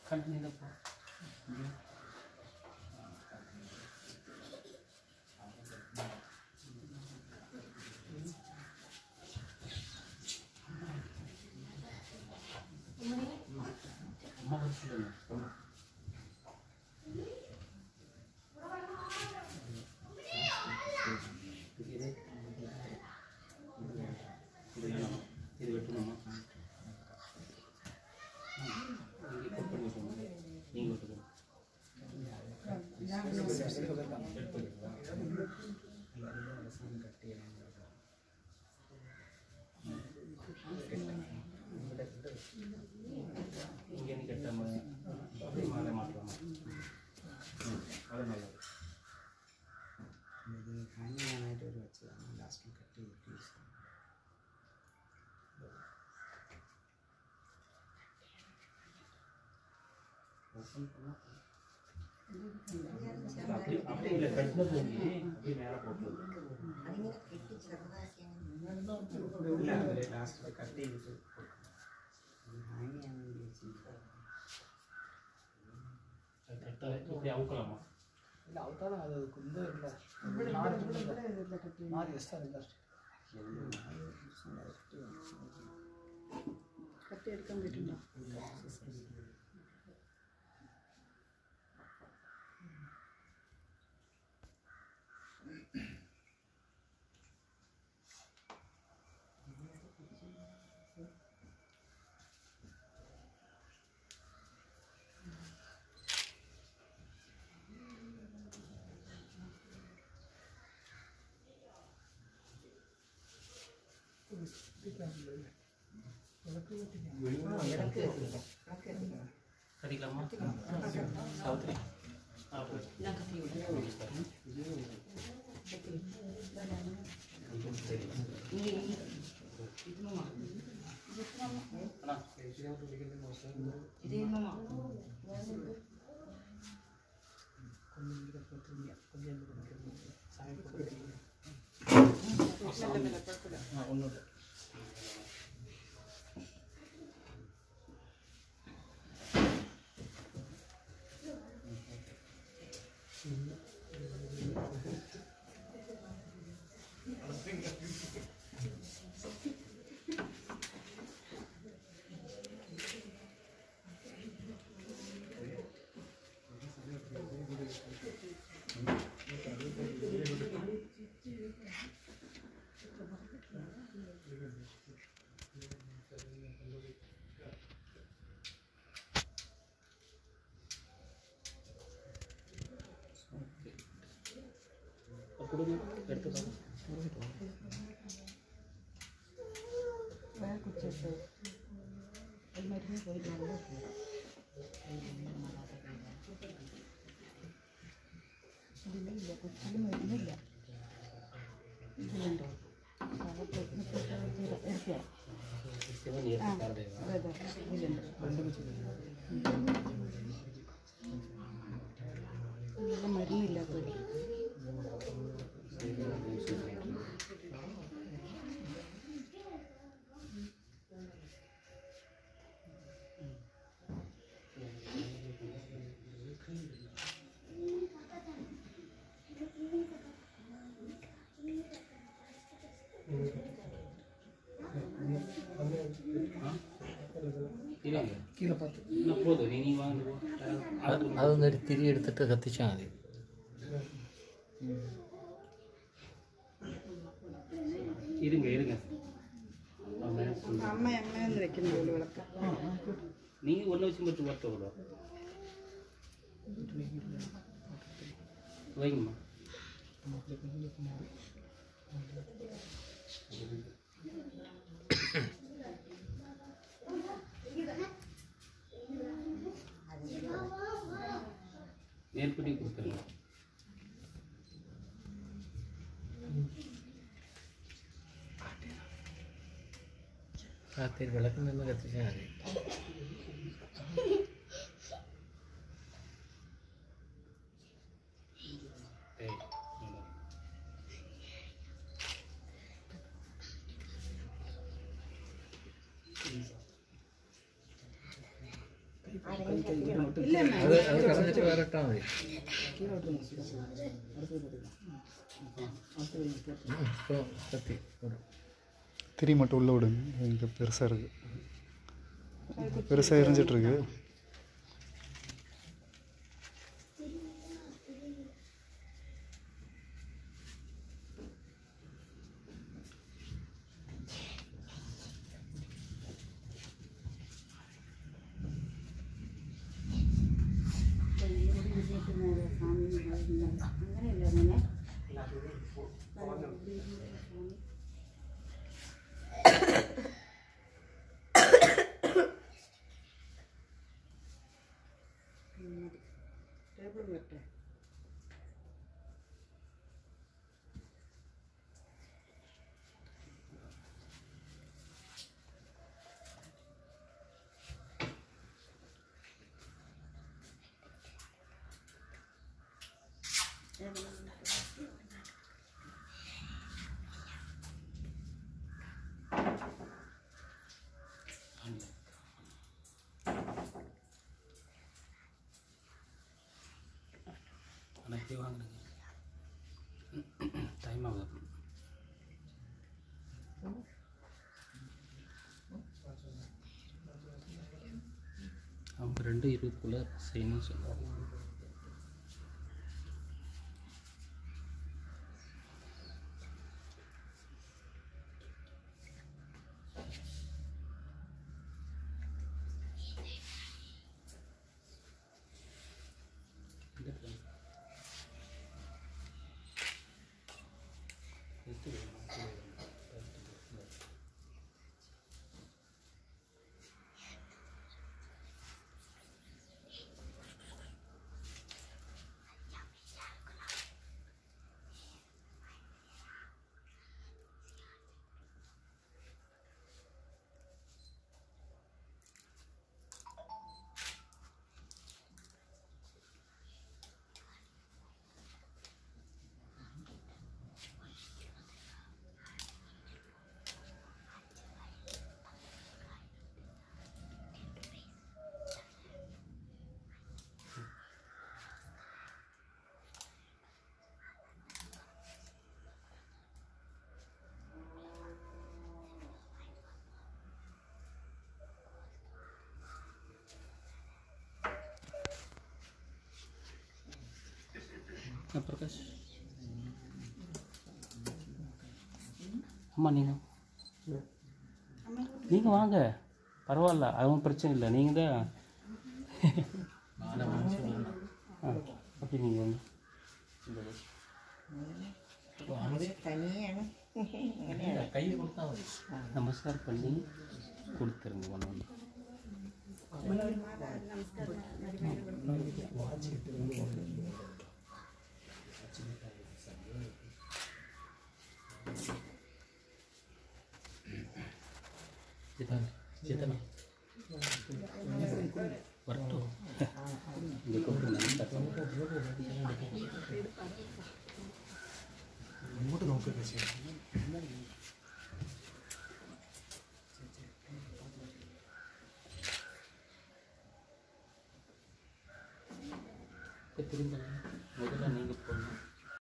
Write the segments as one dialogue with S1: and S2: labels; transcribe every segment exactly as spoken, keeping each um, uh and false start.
S1: കണ്ണിലപ്പോ അമ്മ പഠിച്ചിരുന്നു ഇത് വെട്ടണം ഇങ്ങനെ കെട്ടാൻ മാല മാത്രം അത് നല്ലത്
S2: ഇത് ഹാങ് ചെയ്യാനായിട്ട് ഒരു വെച്ചതാണ് ലാസ്റ്റ് കട്ട് ചെയ്തിട്ട് യൂസ്
S1: அப்படி இல்லை கட்டின தூங்கி அப்படியே மேலே போட்டு
S2: ഇല്ല അതിൽ ലാസ്റ്റ് കട്ട് ചെയ്തിട്ട് ഹാങ് ചെയ്യാൻ വേണ്ടി വെച്ചിട്ട്
S1: இப்படி அவுக்கலாமா
S3: இல்லை அவுத்தாலும் அது குந்து இல்லை மாறி எஸ்டா இல்லை
S4: കത്തി എടുക്കാൻ പറ്റുണ്ടോ
S1: கட்டிக்கலாமா சாவித்திரி
S3: ஒன்று
S1: கொடுங்க எடுத்து
S4: വേറെ കുറിച്ചിട്ട് അത് മരുന്ന് പോയിട്ട് നല്ല ഇതിലില്ല കുറിച്ചിൽ മരുന്നില്ല ഇതിലുണ്ടോ എടുക്കുക ആ അതെ അതെ ഇതിലുണ്ട് നല്ല മരുന്നില്ലാത്തൊരു
S3: கீழே பார்த்து
S1: இன்னும் போதும் நீ நீ வாங்க
S5: അതൊന്ന് തിരി എടുത്തിട്ട് കത്തിച്ചാൽ മതി.
S1: இருங்க இருங்க
S4: അമ്മ അങ്ങനെ ഒന്ന് വെക്കുന്നുള്ളൂ വിളക്ക്
S1: நீங்க ஒன்று வச்சு மட்டும் வரட்ட விட வைங்கம்மா ஏற்படுத்தி கொடுத்துருங்க.
S5: രാത്രി വിളക്കിൽ നിന്ന് കത്തിച്ചാൽ മതി.
S4: ഇല്ല
S5: അത് അത് കളഞ്ഞിട്ട് വേറെ ഇട്ടാൽ മതി.
S3: கீழே அடுத்தது போட்டுக்கலாம். அடுத்தது போட்டு
S5: ம், இப்போ கத்தி போடு.
S6: திரி மட்டும் உள்ளே விடுங்க. இங்கே பெருசாக இருக்குது, பெருசாக எரிஞ்சிட்ருக்கு.
S1: அனைத்து வாங்குறீங்க டைம் ஆகுது. அவங்க ரெண்டு இருபதுக்குள்ளே செய்யணும்னு சொல்லுவாங்க. பிரகாஷ் அம்மா நீங்கள் நீங்கள் வாங்க, பரவாயில்ல, அதுவும் பிரச்சனை இல்லை. நீங்கள் தான் ஆ அப்படி நீங்கள் வந்து
S5: கை கொடுத்தா மதி.
S1: நமஸ்காரம் பண்ணி கொடுத்துருங்க ஒன்று ஒன்று. ஜிதனா வரட்டும் இங்கே கூப்பிட்டு
S3: ഇങ്ങോട്ട് നോക്കുക ശരി.
S1: திரும்ப முதல்ல நீங்கள் போடணும்.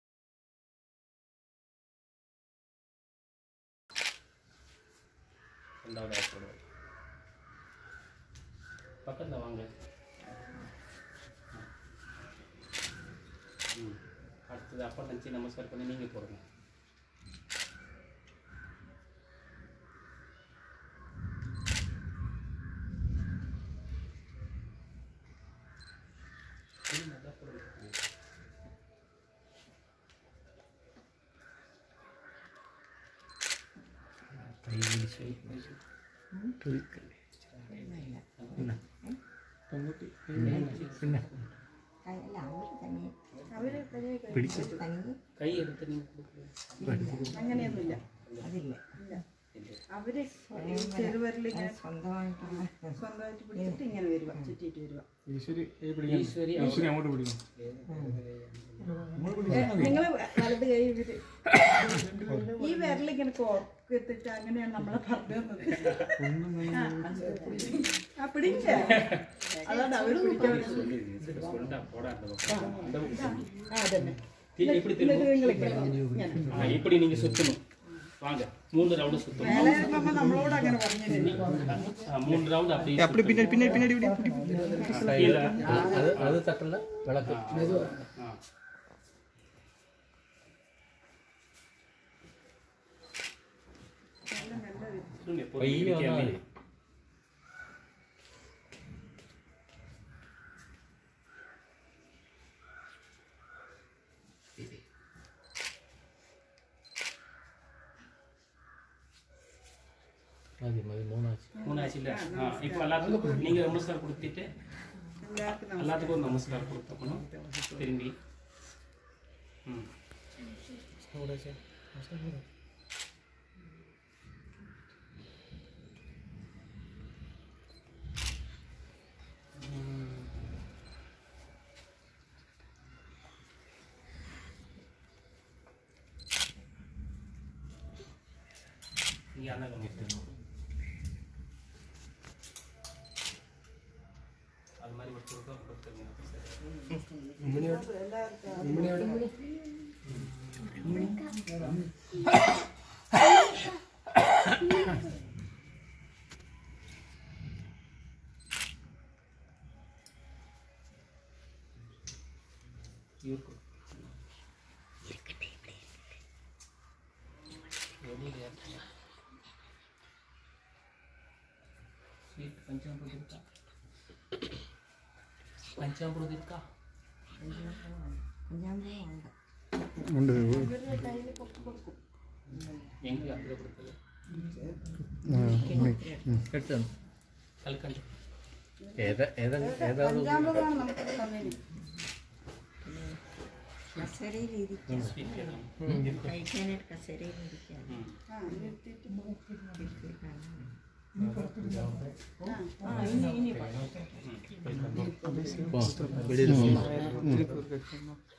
S1: ரெண்டாவது ஆஃப் போடுவோம். பக்கத்தில் வாங்க. ம் அடுத்தது அப்பா நினச்சி நமஸ்காரம் பண்ணி நீங்கள் போடுங்க. நல்லா போடுங்க. கை பிடிச்சி കൈ എടുത്ത്
S4: അങ്ങനെയൊന്നുമില്ല. അതില്ല. അവര് ചെറുവരിൽ ഇങ്ങനെ സ്വന്തമായിട്ട് പിടിച്ചിട്ട് ഇങ്ങനെ വരുക, ചുറ്റിയിട്ട് വരുക.
S6: ഈശ്വരി
S1: ഈശ്വരി
S6: ഈശ്വരി അങ്ങോട്ട് പിടിക്കും.
S4: നിങ്ങൾ വലത് കൈ ഇവര് ഈ വിരലിങ്ങനെ കോർത്തിട്ട് അങ്ങനെയാണ് നമ്മളെ പറഞ്ഞു തന്നത്. ആ പിടിച്ച അതാണ് അവര് പിടിക്കാൻ അതന്നെ.
S1: இப்படி நீங்க சுத்தணும். வாங்க மூணு ரவுண்ட் சுத்தணும்.
S4: നമ്മളോട് അങ്ങനെ പറഞ്ഞില്ല.
S1: மூணு ரவுண்ட் அப்படி
S3: அப்படி பின்னாடி பின்னாடி பின்னாடி இப்படி
S1: இல்ல
S5: അത് അത് തട്ടുള്ള വിളക്ക് പയ്യെ വന്നാൽ മതി. മതി മതി മൂന്നാഴ്ച
S1: மூணாச்சு இல்ல இப்போ எல்லாத்துக்கும் நீங்க நமஸ்காரம் கொடுத்துட்டு எல்லாத்துக்கும் ஒரு நமஸ்காரம் கொடுத்தோம் திரும்பி ம் இங்கே அண்ணா கம்மிட்டு அது மாதிரி ஒரு கொடுத்தோம் கொடுத்துருங்க இருக்கும் स्वीट पंचामृत का पंचामृत का
S6: ഉണ്ട്
S1: எங்க அங்க கொடுத்தது
S5: എടുത്തു
S1: கல்கண்டு
S5: ഏതാ ഏതാ ഏതാவது
S1: ஸ்வீட் கேட்கலாம்
S5: വെളിയിൽ